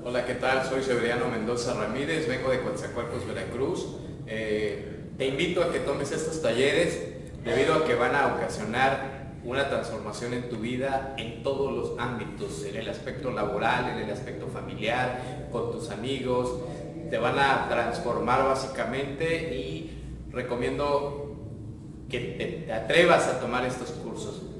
Hola, ¿qué tal? Soy Severiano Mendoza Ramírez, vengo de Coatzacoalcos, Veracruz. Te invito a que tomes estos talleres debido a que van a ocasionar una transformación en tu vida en todos los ámbitos, en el aspecto laboral, en el aspecto familiar, con tus amigos. Te van a transformar básicamente y recomiendo que te atrevas a tomar estos cursos.